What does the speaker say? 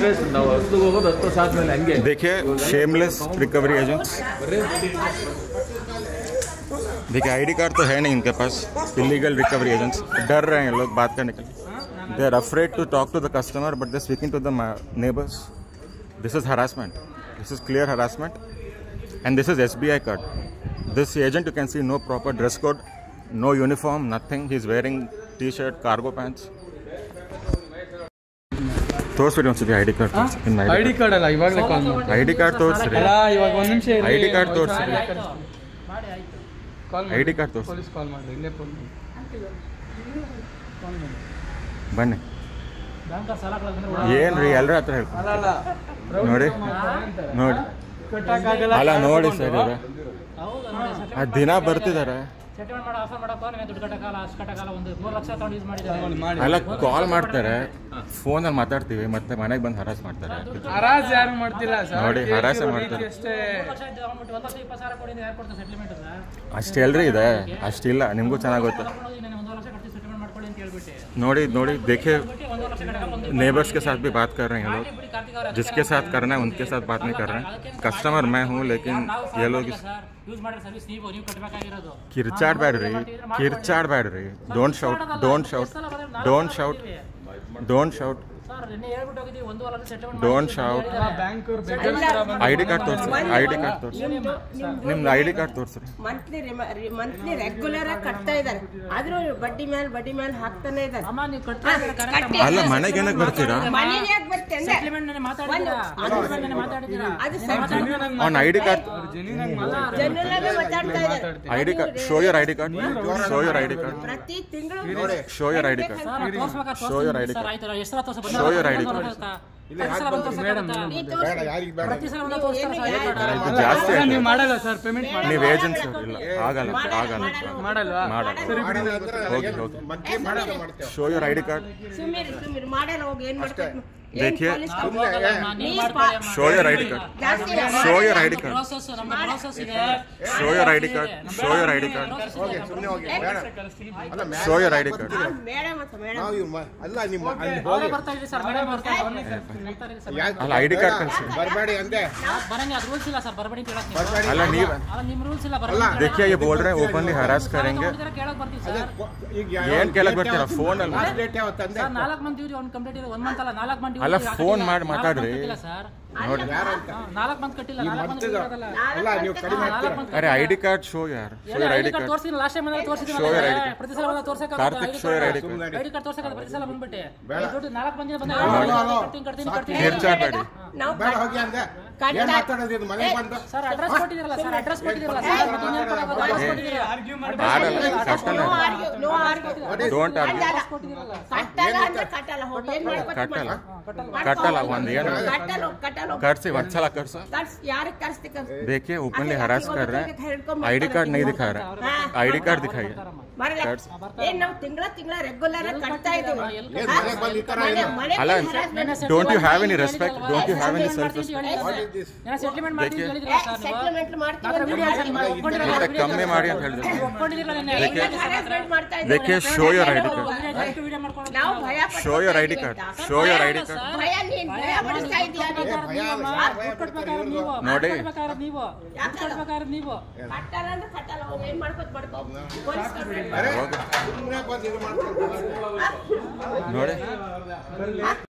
देखिए shameless recovery agents. देखिए ID card तो है नहीं इनके पास। इलीगल रिकवरी एजेंट्स डर रहे हैं लोग बात करने के लिए। They are afraid to talk to the customer but they speaking to the neighbours. This is harassment. This is clear harassment and this is SBI card. This agent you can see no proper dress code, no uniform, nothing. He is wearing t-shirt, cargo pants. ತೋರಿಸ್ಬಿಡಿ ಒಂದ್ಸತಿ ID card ID card ಅಲ್ಲ ಇವಾಗಲೇ ಕಾಲ್ ಮಾಡಿ ID card ತೋರಿಸ್ರಿ ಅಲ್ಲ ಇವಾಗ ಒಂದು ನಿಮಿಷ ID card ತೋರಿಸ್ರಿ ಐಡಿ ಕಾರ್ಡ್ ತೋರಿಸಿ ಪೊಲೀಸ್ ಕಾಲ್ ಮಾಡಿ ಇಲ್ಲೇ ಫೋನ್ ಬನ್ನಿ ಏನ್ರಿ ಎಲ್ಲರ ಹತ್ರ ಹೇಳ್ಕೊ ನೋಡಿ ನೋಡಿ ಅಲ್ಲ ನೋಡಿ ಸರ್ ಇವ್ರೆ ದಿನ ಬರ್ತಿದ್ದಾರೆ ಅಲ್ಲ ಕಾಲ್ ಮಾಡ್ತಾರೆ ಫೋನಲ್ಲಿ ಮಾತಾಡ್ತೀವಿ ಮತ್ತೆ ಮನೆಗೆ ಬಂದು ಹರಾಸ್ ಮಾಡ್ತಾರೆ ಹರಾಜ್ ಯಾರು ಮಾಡ್ತಿಲ್ಲ ನೋಡಿ ಹರಾಸ ಮಾಡ್ತಾರೆ ಅಷ್ಟೆಲ್ರಿ ಇದೆ ಅಷ್ಟಿಲ್ಲ ನಿಮಗೂ ಚೆನ್ನಾಗಿ ಗೊತ್ತು नोड़ी नोड़ी देखे नेबर्स के साथ भी बात कर रहे हैं लोग जिसके साथ करना है उनके साथ बात नहीं कर रहे हैं कस्टमर मैं हूँ लेकिन ये लोग किरचाड़ बैठ रही don't shout don't shout don't shout don't shout don't shout ID card ತೋರಿಸಿ ಐಡಿ ಕಾರ್ಡ್ ತೋರಿಸಿ ನಿಮ್ದು ಐಡಿ ಕಾರ್ಡ್ ತೋರಿಸ್ರಿ ಮಂತ್ಲಿ ರೆಗ್ಯುಲರ್ ಆಗಿ ಕಟ್ತಾ ಇದ್ದಾರೆ ಆದ್ರೂ ಬಡ್ಡಿ ಮೇಲೆ ಹಾಕ್ತಾನೆ ಇದ್ದಾರೆ ಅಲ್ಲ ಮನೆಗೆ ಏನಕ್ಕೆ ಬರ್ತೀರಾ on ID card ID card show your ID card show your ID card ಪ್ರತಿ ತಿಂಗಳು show your ID card show your ID card show your ID card ಜಾಸ್ತಿ ನೀವು ಮಾಡಲ್ಲ ಸರ್ ಪೇಮೆಂಟ್ ನೀವು ಏಜೆಂಟ್ ಸರ್ ಇಲ್ಲ ಆಗಲ್ಲ ಆಗಲ್ಲ ಮಾಡಲ್ವಾ ಹೋಗಿ ಹೋಗಿ ಶೋ ಯೋರ್ ಐಡಿ ಕಾರ್ಡ್ ಸುಮ್ಮನೆ ಮಾಡಲ್ಲ ಹೋಗಿ ಏನ್ ಮಾಡ್ತಾರೆ देखिए show your ID card show your ID card show your ID card show your ID card show your ID card ಅಲ್ಲ ಐಡಿ ಕಾರ್ಡ್ ಕಳಿಸಿ ಅಲ್ಲ ನೀವು देखिए ये बोल रहे हैं ओपनली हरास करेंगे ಏನ್ ಕೇಳಕ್ ಬರ್ತೀರಾ ಫೋನ್ ಅಲ್ಲಿ ಅಲ್ಲ ಫೋನ್ ಮಾಡಿ ಮಾತಾಡ್ರಿ ನೋಡಿ अरे आईडी कार्ड शो यार show your ID card show your ID card show your ID card ಕಿರ್ಚಾಡ್ಬೇಡಿ ಡೋಂಟ್ ಕಟ್ಟಲ್ಲ ಒಂದು ಏನು कट अच्छा लगा देखिए ओपनली हरास कर रहे हैं आईडी कार्ड नहीं दिखा रहा है आईडी कार्ड दिखाइए don't you have any respect don't you have any self respect come में मारी ಅಂತ ಹೇಳಿದ್ರು देखिए show your ID card show your ID card show your ID card ನೋಡಿ ನೋಡಿ